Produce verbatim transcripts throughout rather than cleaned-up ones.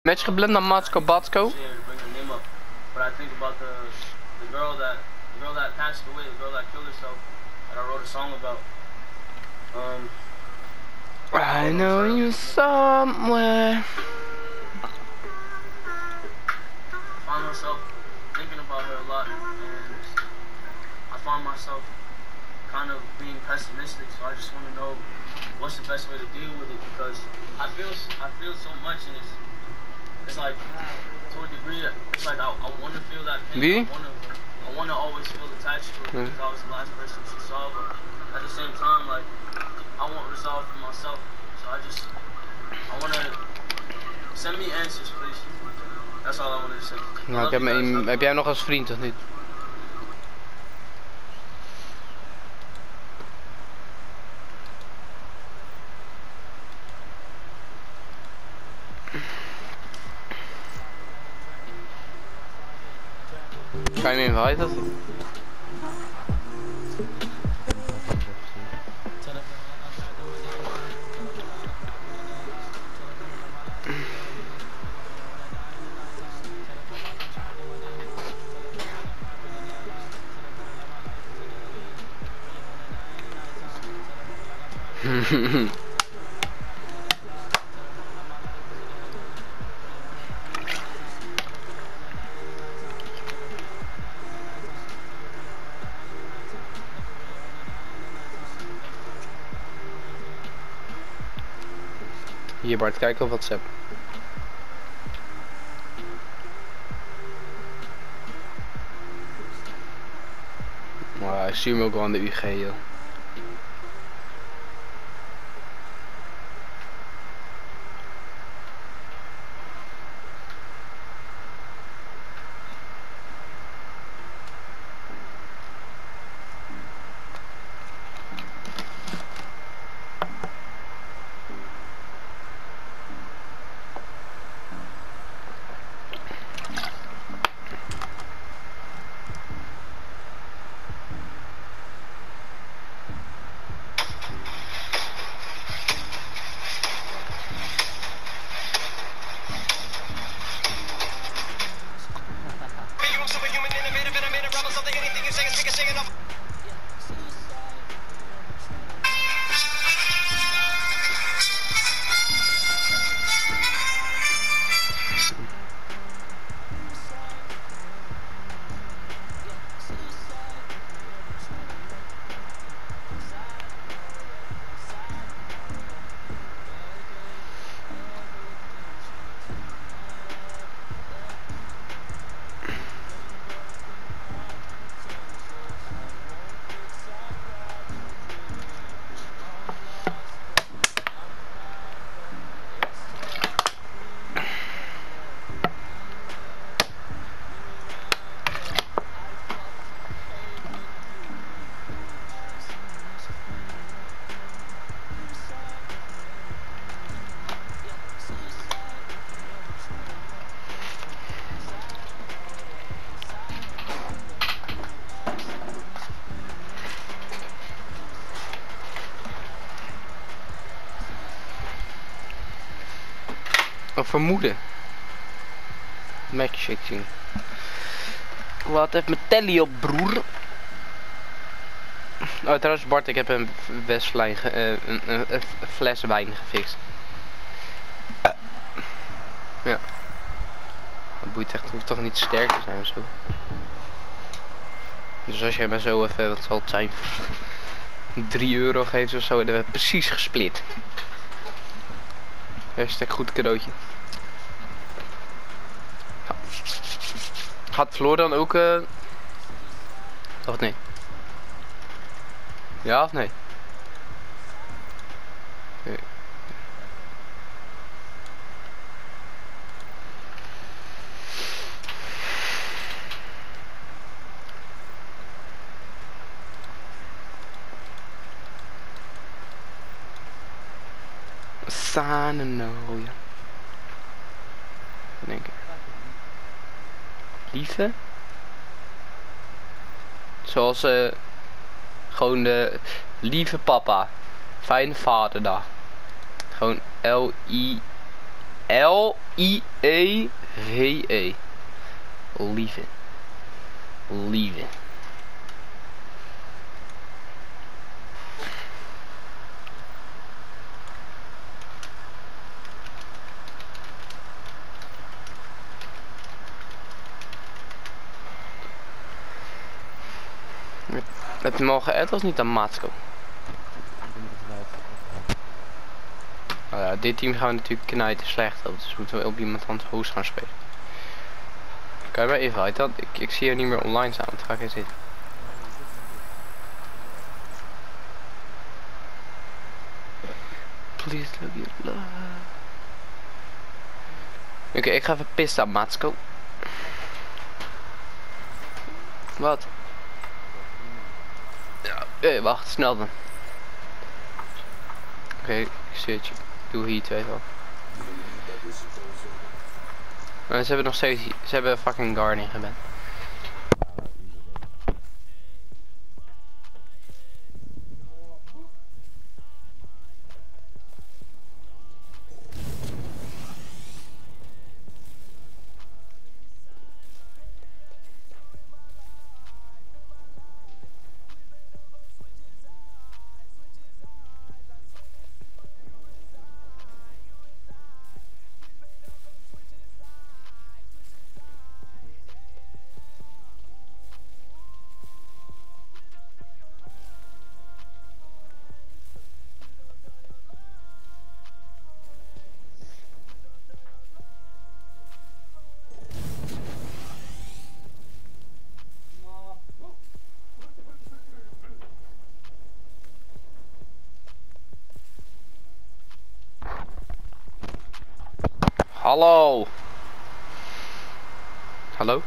Match geblend naar Matsko Batsko. But I think about the the girl that the girl that passed away, the girl that killed herself, that I wrote a song about. Um. I know you somewhere. I find myself thinking about her a lot, and I find myself kind of being pessimistic. So I just want to know what's the best way to deal with it, because I feel I feel so much, and it's it's like to a degree, it's like I, I want to feel that pain. Wie? I want to I want to always feel attached to it because I was the last person she saw, but at the same time, like I want resolve for myself. So I just I want to send me answers, please. That's all I wanted to say. Nou, ik heb, me, heb jij nog als vriend of niet? Kan je me inviten? Hier Bart, kijk op WhatsApp. Maar ik zie hem ook wel aan de U G, joh. Een vermoeden. Matchfixing. Wat heeft mijn telly op, broer? Oh, trouwens Bart, ik heb een Westlijn, uh, een, een, een fles wijn gefixt. Uh. Ja. Dat boeit echt, het hoeft toch niet sterk te zijn of zo. Dus als jij maar zo even, wat zal het zijn, drie euro geeft of zo, dan hebben we precies gesplit. Hashtag goed cadeautje. Gaat Floor dan ook... Uh... Of nee? Ja of nee? Nee. Sanenooien. Wat denk ik? Lieve? Zoals uh, gewoon de lieve papa. Fijne vaderdag. Gewoon L I L I E V E. Lieve. Lieve. Met hem al geëd was niet aan Matsko. Nou ja, dit team gaan we natuurlijk knijten slecht op, dus moeten we op iemand anders host gaan spelen. Kan je mij even uit dan? Ik, ik zie je niet meer online staan, wat ga ik er zitten? Please look your love. Oké, okay, ik ga even pissen aan Matsko. Wat? Ja, hey, wacht, snel dan. Oké, okay, ik zit je. Doe hier twee van. Maar ze hebben nog steeds, ze hebben fucking Guardian geband. Hallo. Hallo?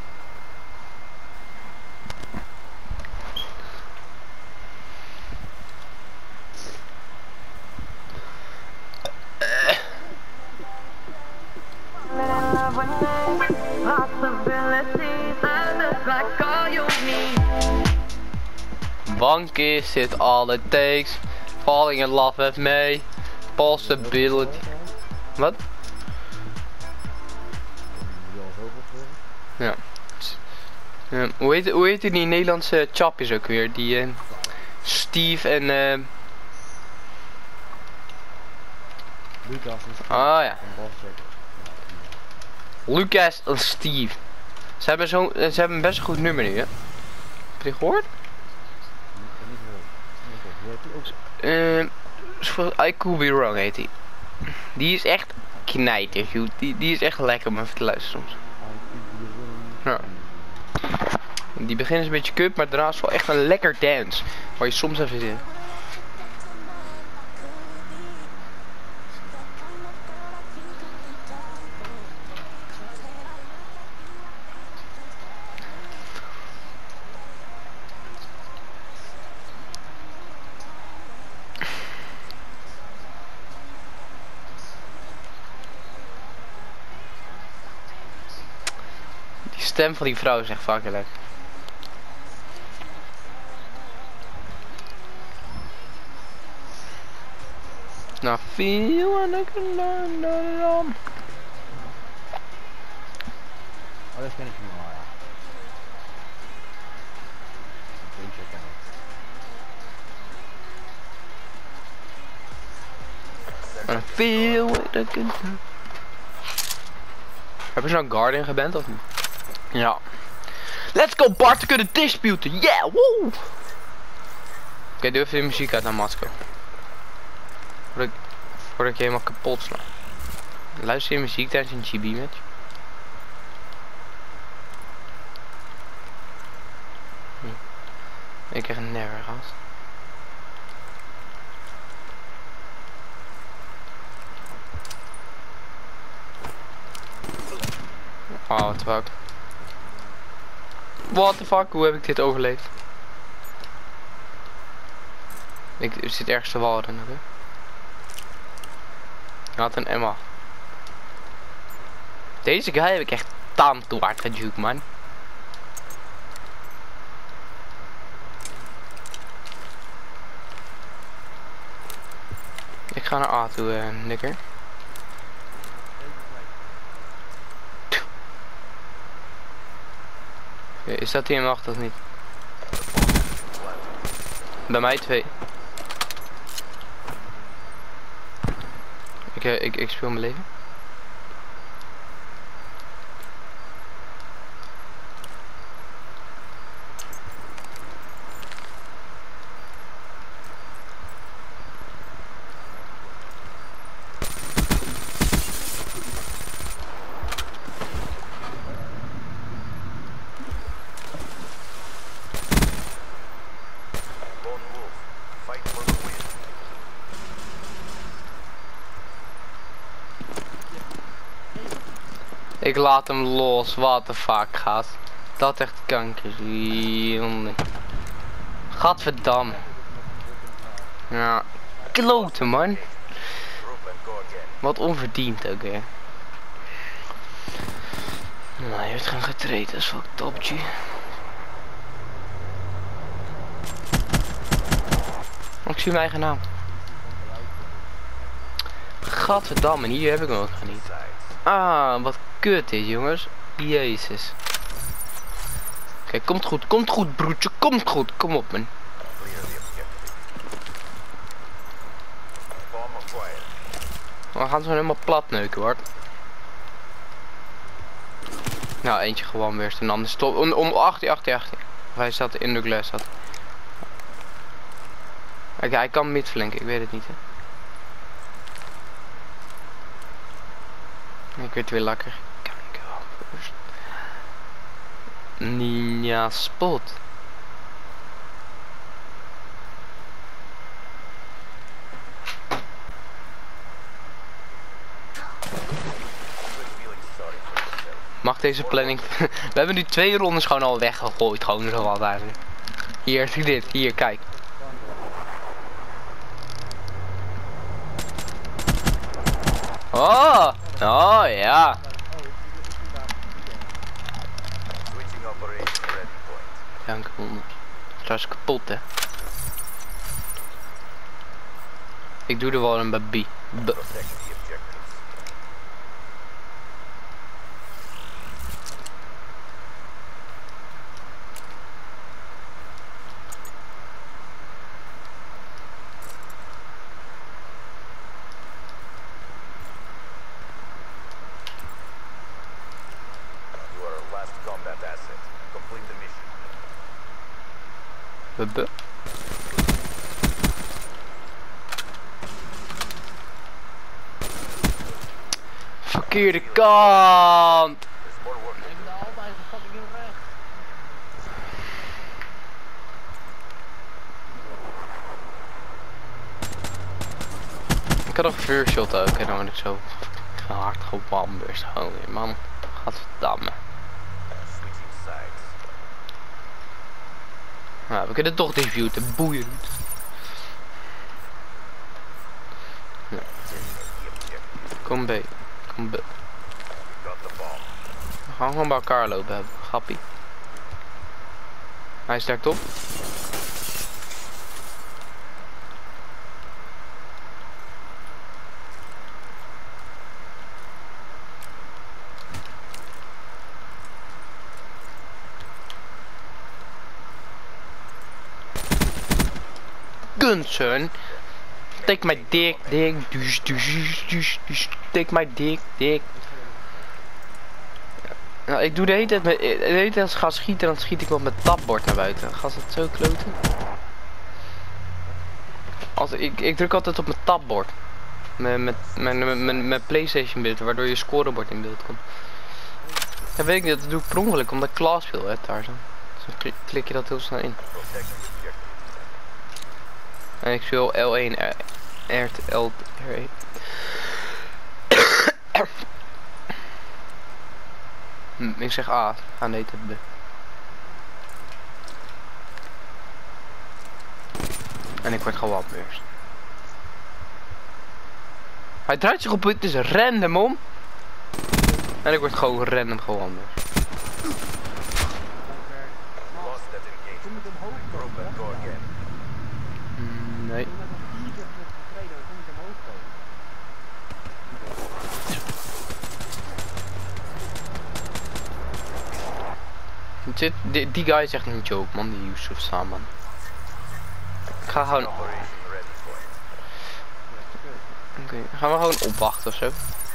Bank is it all it takes. Falling in love with me. Possibility. Wat? Ja. Uh, hoe, heet, hoe heet die Nederlandse chapjes ook weer? Die uh, Steve en uh... Lucas en Steve. Ah ja. Lucas en Steve. Ze hebben zo, ze hebben een best een goed nummer nu, hè? Heb je die gehoord? Uh, I could be wrong heet die. Die is echt knijter, die, die is echt lekker om even te luisteren soms. Ja. Die begin is een beetje kut, maar daarna is wel echt een lekker dance. Waar je soms even zit. Die stem van die vrouw is echt fucking lekker. Nou, feel and I can learn that I'm. Oh, dat ken ik niet meer. Deze ken ik. I feel what I can do. Hebben ze nou Guardian geband of niet? Ja. Let's go Bart, we kunnen disputen. Yeah, woe! Oké, okay, doe even de muziek uit naar Matsko. Voordat ik, voordat ik je helemaal kapot sla. Luister je muziek tijdens een G B match? Hm. Ik krijg een never gehad. Oh, what the fuck. What the fuck, hoe heb ik dit overleefd? Ik zit ergens te walren, oké? Hij had een Emma. Deze guy heb ik echt tand toe hard gejuke, man. Ik ga naar A toe, uh, nikker. Is dat hier in mijn achter of niet? Bij mij twee. Ik, uh, ik, ik speel mijn leven. Ik laat hem los, wat de fuck gaat. Dat echt kanker. Jongen. Gadverdamme. Ja, kloten man. Wat onverdiend ook hè. Nou, hij heeft gaan getraind, dat is fucked up, G. Oh, ik zie mijn eigen naam. Gadverdamme, en hier heb ik hem ook niet. Ah, wat kut is jongens. Jezus. Kijk, komt goed, komt goed broertje, komt goed. Kom op man. We gaan zo helemaal plat neuken hoor. Nou, eentje gewoon weer. En dan stop. Om, om achter, achter, achter. Hij staat in de glas. Zat. Kijk, hij kan midflanken, ik weet het niet hè. Ik weet weer lekker. Kan ik wel first. Ninja spot. Mag deze planning... We hebben nu twee rondes gewoon al weggegooid. Gewoon zo wat eigenlijk. Hier, zie dit. Hier, kijk. Oh! Oh ja! Dank u. Dat is kapot hè. Ik doe er wel een bij B. B. B. Verkeerde kant. Ik had nog een vuurshot ook en dan word ik zo hard gebamburst. Gewoon weer man. Gadverdamme. Nou, we kunnen toch defuten, boeiend. Ja. Kom B, kom B. We gaan gewoon bij elkaar lopen hebben, grappie. Hij sterkt op. Gunson, take my dick, dick, dus, dus, dus, dus, take my dick, dick. Nou, ik doe de hele tijd, met, de hele tijd als ik ga schieten, dan schiet ik wel met tapbord naar buiten. Gaat het zo kloten? Als, ik, ik druk altijd op mijn tapbord. Met, met, met, met, met, met PlayStation beeld, waardoor je scorebord in beeld komt. Ja, weet ik niet, dat doe ik per ongeluk, omdat ik Klaas speel, hè, daar zo. Dus dan klik je dat heel snel in. En ik speel L één, R, L, R, ik zeg A, A nee, het B. En ik word gewoon beurs. Hij draait zich op, het is random om. En ik word gewoon random gewoon beurs. Nee. Dit, die, die guy is echt een joke, man, die Yusuf Saman. Ik ga gewoon... Oké, okay. Gaan we gewoon opwachten ofzo?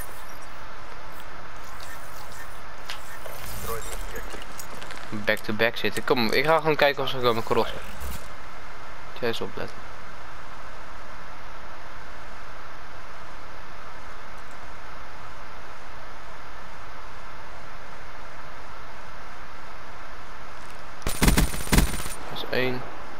Back to back zitten. Kom, ik ga gewoon kijken of ze komen crossen. Jij eens opletten. Dat is één.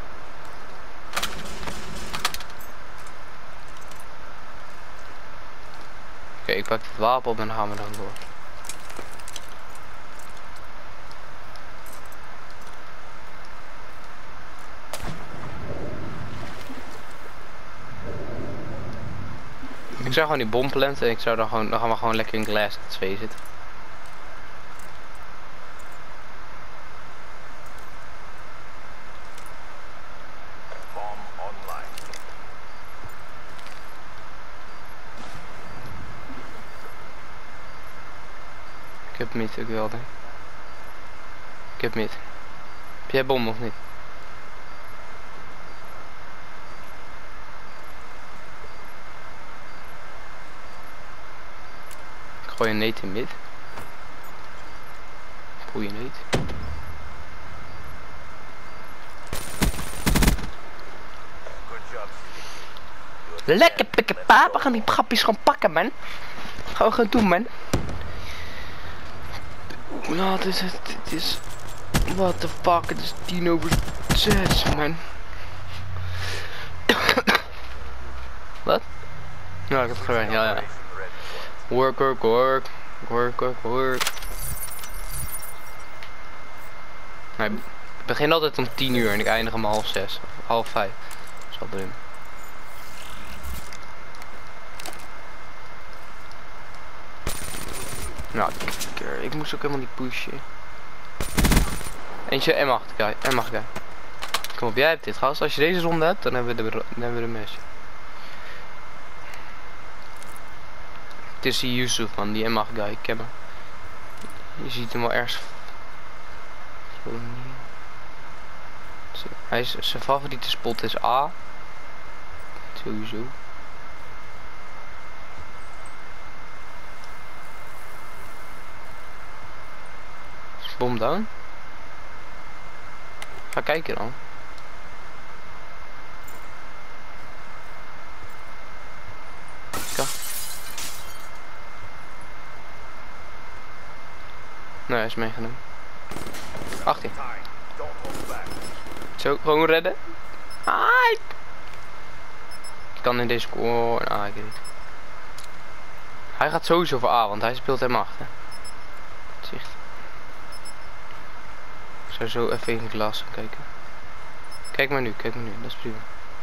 Oké, okay, ik pak het wapen op en dan gaan we dan door. Ik zou gewoon die bom planten en ik zou dan gewoon, dan gaan we gewoon lekker in glass twee zitten. Ik heb mid ook wel, denk ik. Ik heb mid. Heb jij bom of niet? Ik gooi een nate in mid. Goeie nate. Lekker pikken pa, we gaan die grapjes gewoon pakken, man. Gaan we gewoon doen, man. Nou, het is het, het is... What the fuck, het is tien over zes, man. Wat? Ja, ik heb het gedaan, ja, ja. Work, work, work. Work, work, work. Nee, ik begin altijd om tien uur en ik eindig om half zes. Of half vijf. Dat is wel erin. Nou, ik moest ook helemaal niet pushen. Eentje M acht, guy. M acht, guy. Kom op, jij hebt dit, gast. Als je deze ronde hebt, dan hebben we de, dan hebben we de mes. Het is die Yusuf, man, die M acht guy. Ik ken hem. Je ziet hem wel ergens. Hij is, zijn favoriete spot is A. Sowieso. Bom down. Ga kijken dan. Kijk. Nee, hij is meegenomen. achttien. Zo, gewoon redden. Ai. Ik kan in deze score. Ah, ik weet niet. Hij gaat sowieso voor A, want hij speelt hem acht. Hè. Zicht. Ik zou zo even in het glas gaan kijken. Kijk maar nu, kijk maar nu, dat is prima.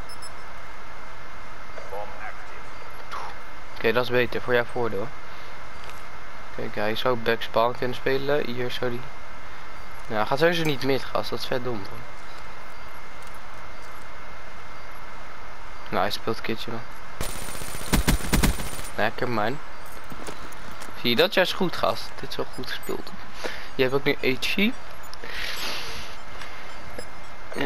Oké, okay, dat is beter, voor jouw voordeel. Kijk, hij zou backspawn kunnen spelen, hier zou die... Nou, hij gaat sowieso niet mid, gast, dat is vet dom. Hoor. Nou, hij speelt kitje man. Lekker man. Zie je dat juist goed, gast? Dit is wel goed gespeeld. Je hebt ook nu H G. Ja.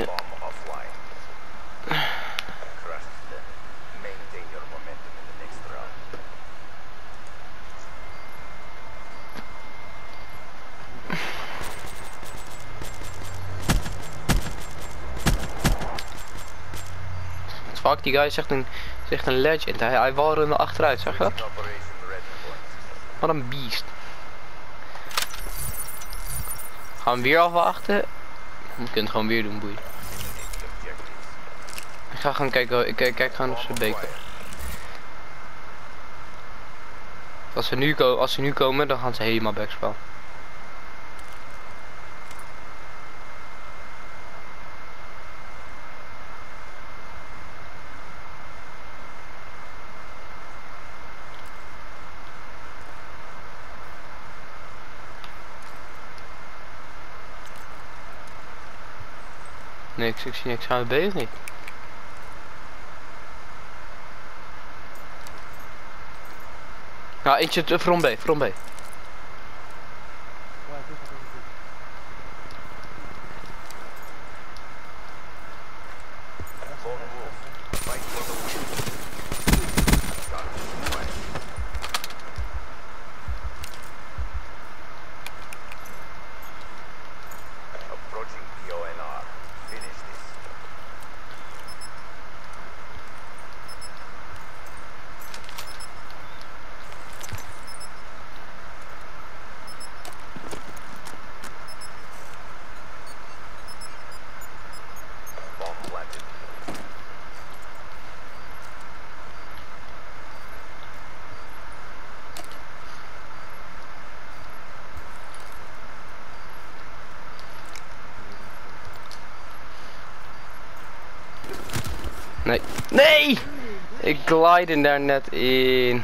Fuck, die guy is echt een, is echt een legend. Hij, hij walrende er achteruit, zag je dat? Wat een beest. Gaan we hem weer afwachten? Je kunt het gewoon weer doen, boei. Ik ga gewoon kijken, ik kijk, kijk gewoon of ze beker. Als ze nu komen, als ze nu komen, dan gaan ze helemaal backspel. Niks, ik zie niks aan de B of niet? Nou, eentje from B, from B. Nee. Nee! Ik glide daar net in.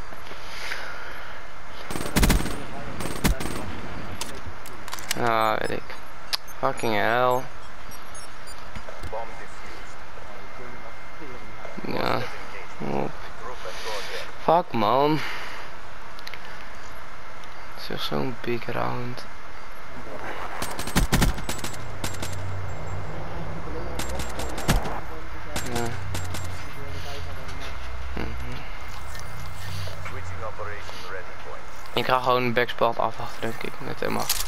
Ah, weet ik. Fucking hell. Ja. Oh. Fuck man. Het is echt zo'n big round. Ja. Mhm. Ik ga gewoon een backspot afwachten, denk ik, met hem af.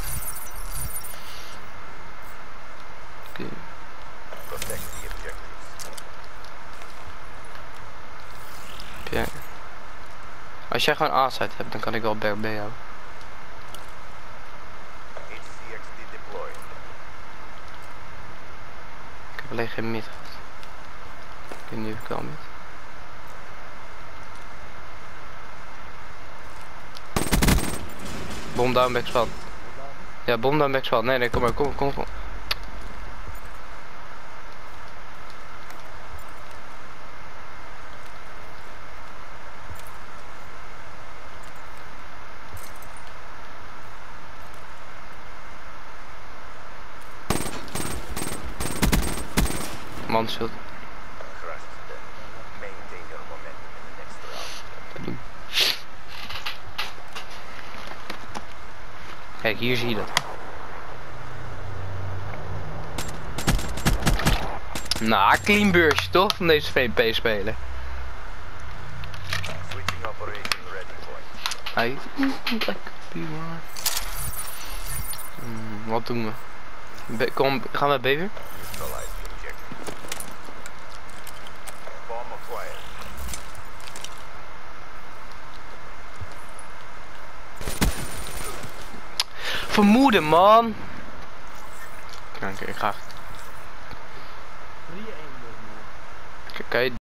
Oké. Ja. Als jij gewoon A-site hebt, dan kan ik wel back B houden. Ik heb alleen geen mid gehad. Ik weet niet of ik wel mid. Bom down backspot. Ja, bom down backspot. Nee, nee, kom maar, kom, kom, kom. Man shield. Kijk, hier zie je dat. Nou, clean beursje toch van deze V P speler. Hey. Hmm, wat doen we? Be kom, gaan we B weer? Vermoeden man. Oké, ik ga. Kijk,